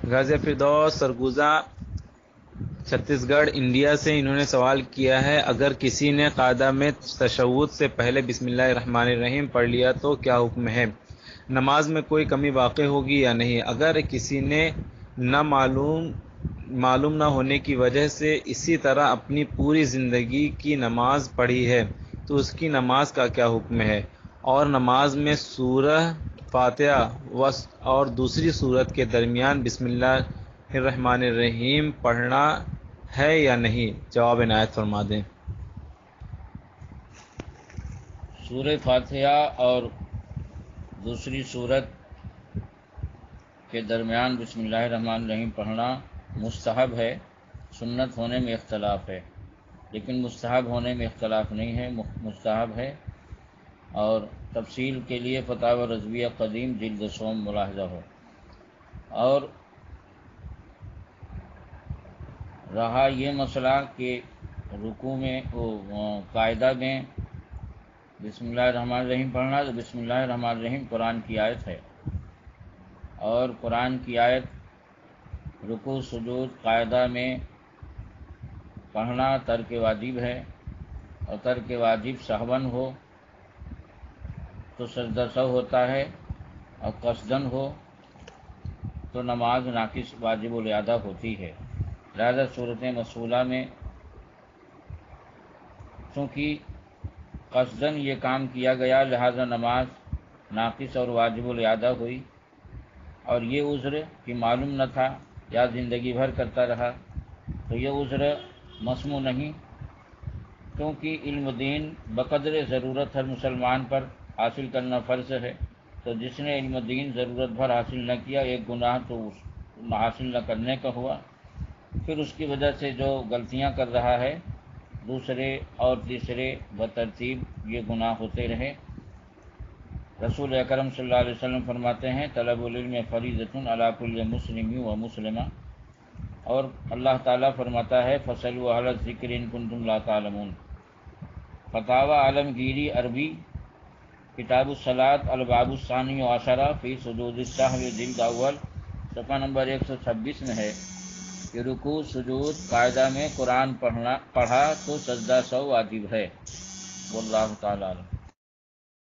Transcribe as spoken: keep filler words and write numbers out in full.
غازی فردوس سرگوزا چھتیس گڑھ انڈیا سے انہوں نے سوال کیا ہے، اگر کسی نے قاعدہ میں تشہد سے پہلے بسم اللہ الرحمن الرحیم پڑھ لیا تو کیا حکم ہے؟ نماز میں کوئی کمی واقع ہوگی یا نہیں؟ اگر کسی نے نہ معلوم معلوم نہ ہونے کی وجہ سے اسی طرح اپنی پوری زندگی کی نماز پڑھی ہے تو اس کی نماز کا کیا حکم ہے؟ اور نماز میں سورہ فاتحہ اور دوسری سورت کے درمیان بسم اللہ الرحمن الرحیم پڑھنا ہے یا نہیں؟ جواب عنایت فرما دیں۔ سورہ فاتحہ اور دوسری سورت کے درمیان بسم اللہ الرحمن الرحیم پڑھنا مستحب ہے۔ سنت ہونے میں اختلاف ہے، لیکن مستحب ہونے میں اختلاف نہیں ہے، مستحب ہے۔ اور تفصیل کے لیے فتاوی رضویہ قدیم جلد سوم ملاحظہ ہو۔ اور رہا یہ مسئلہ کہ رکوع میں قاعدہ میں بسم اللہ الرحمن الرحیم پڑھنا، تو بسم اللہ الرحمن الرحیم قرآن کی آیت ہے، اور قرآن کی آیت رکوع سجود قاعدہ میں پڑھنا ترک واجب ہے، اور ترک واجب سہون ہو تو سجدہ سہو ہوتا ہے، اور قصدن ہو تو نماز ناقص واجب الادا ہوتی ہے۔ لہذا صورت مصولہ میں چونکہ قصدن یہ کام کیا گیا، لہذا نماز ناقص اور واجب الادا ہوئی، اور یہ عذر کہ معلوم نہ تھا یا زندگی بھر کرتا رہا تو یہ عذر مسموع نہیں، کیونکہ علم دین بقدر ضرورت ہر مسلمان پر حاصل کرنا فرض ہے۔ تو جس نے علم دین ضرورت بھر حاصل نہ کیا، ایک گناہ تو حاصل نہ کرنے کا ہوا، پھر اس کی وجہ سے جو غلطیاں کر رہا ہے دوسرے اور تیسرے بترتیب یہ گناہ ہوتے رہے۔ رسول اکرم صلی اللہ علیہ وسلم فرماتے ہیں طلب العلم فریضۃ علی کل مسلم و مسلمہ، اور اللہ تعالیٰ فرماتا ہے فاسألوا اہل الذکر ان کنتم لا تعلمون۔ فتاوی عالمگیری عربی کتاب الصلاۃ الباب الثانی عشرہ فی سجود السہو جلد اول صفحہ نمبر ایک سو چھبیس میں ہے کہ رکوع سجود قاعدہ میں قرآن پڑھنا پڑھا تو سجدہ سہو واجب ہے۔ واللہ تعالیٰ